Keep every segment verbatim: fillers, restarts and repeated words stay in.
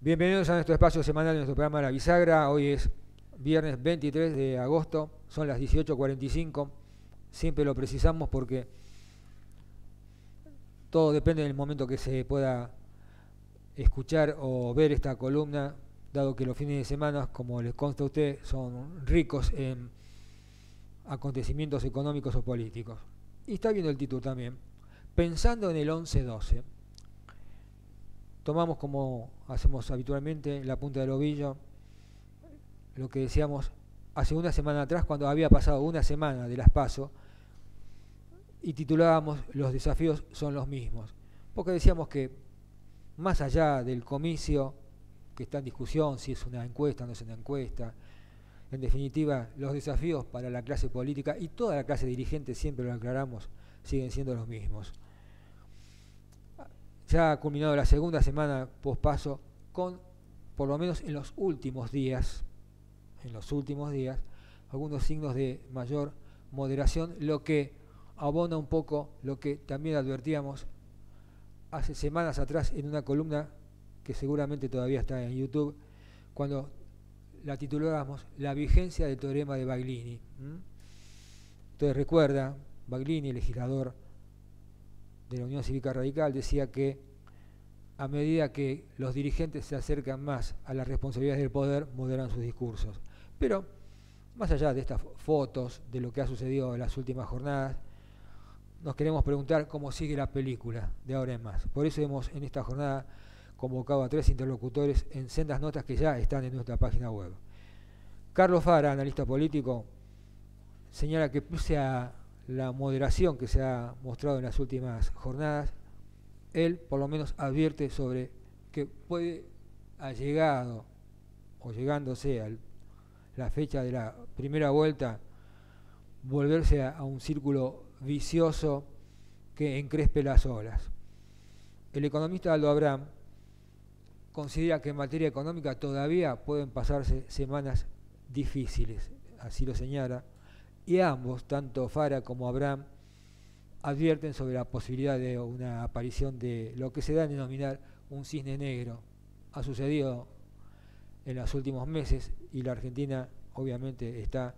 Bienvenidos a nuestro espacio semanal de nuestro programa La Bisagra. Hoy es viernes veintitrés de agosto, son las dieciocho cuarenta y cinco. Siempre lo precisamos porque todo depende del momento que se pueda escuchar o ver esta columna, dado que los fines de semana, como les consta a usted, son ricos en acontecimientos económicos o políticos. Y está viendo el título también, pensando en el once doce. Tomamos, como hacemos habitualmente, la punta del ovillo, lo que decíamos hace una semana atrás, cuando había pasado una semana de las PASO, y titulábamos Los desafíos son los mismos, porque decíamos que más allá del comicio, que está en discusión, si es una encuesta o no es una encuesta, en definitiva, los desafíos para la clase política y toda la clase dirigente, siempre lo aclaramos, siguen siendo los mismos. Ya ha culminado la segunda semana post-paso con, por lo menos en los últimos días, en los últimos días, algunos signos de mayor moderación, lo que abona un poco lo que también advertíamos hace semanas atrás en una columna que seguramente todavía está en YouTube, cuando la titulábamos La vigencia del teorema de Baglini. ¿Mm? Entonces recuerda, Baglini, legislador de la Unión Cívica Radical, decía que a medida que los dirigentes se acercan más a las responsabilidades del poder, moderan sus discursos. Pero, más allá de estas fotos, de lo que ha sucedido en las últimas jornadas, nos queremos preguntar cómo sigue la película de ahora en más. Por eso hemos en esta jornada convocado a tres interlocutores en sendas notas que ya están en nuestra página web. Carlos Fara, analista político, señala que pese a la moderación que se ha mostrado en las últimas jornadas, él por lo menos advierte sobre que puede, ha llegado o llegándose a la fecha de la primera vuelta, volverse a, a un círculo vicioso que encrespe las olas. El economista Aldo Abraham considera que en materia económica todavía pueden pasarse semanas difíciles, así lo señala, y ambos, tanto Fara como Abraham, advierten sobre la posibilidad de una aparición de lo que se da a denominar un cisne negro. Ha sucedido en los últimos meses y la Argentina obviamente está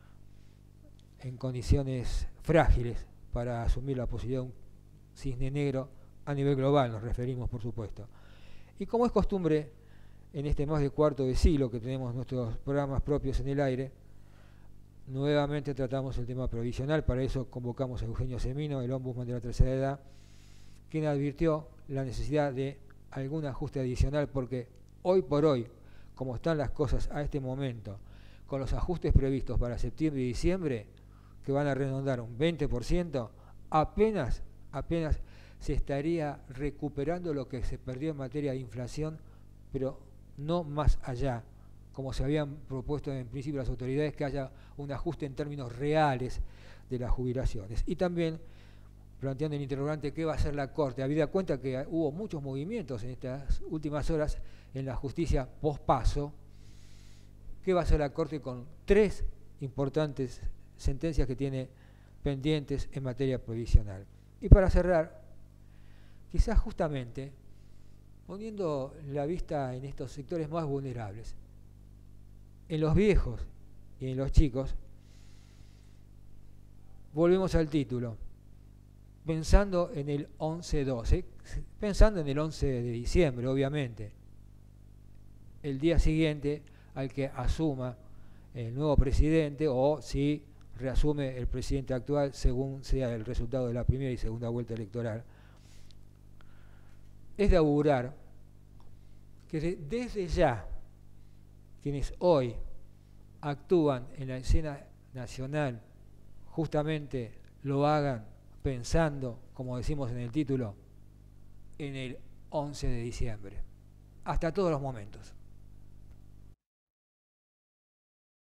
en condiciones frágiles para asumir la posibilidad de un cisne negro a nivel global, nos referimos por supuesto. Y como es costumbre en este más de cuarto de siglo que tenemos nuestros programas propios en el aire, nuevamente tratamos el tema provisional. Para eso convocamos a Eugenio Semino, el ombudsman de la tercera edad, quien advirtió la necesidad de algún ajuste adicional, porque hoy por hoy, como están las cosas a este momento, con los ajustes previstos para septiembre y diciembre, que van a redondar un veinte por ciento, apenas, apenas se estaría recuperando lo que se perdió en materia de inflación, pero no más allá, como se habían propuesto en principio las autoridades, que haya un ajuste en términos reales de las jubilaciones. Y también planteando el interrogante qué va a hacer la Corte, habida cuenta que hubo muchos movimientos en estas últimas horas en la justicia post-paso, qué va a hacer la Corte con tres importantes sentencias que tiene pendientes en materia provisional. Y para cerrar, quizás justamente poniendo la vista en estos sectores más vulnerables, en los viejos y en los chicos, volvemos al título, pensando en el once doce, pensando en el once de diciembre, obviamente, el día siguiente al que asuma el nuevo presidente, o si reasume el presidente actual según sea el resultado de la primera y segunda vuelta electoral. Es de augurar que desde ya quienes hoy actúan en la escena nacional justamente lo hagan pensando, como decimos en el título, en el once de diciembre, hasta todos los momentos.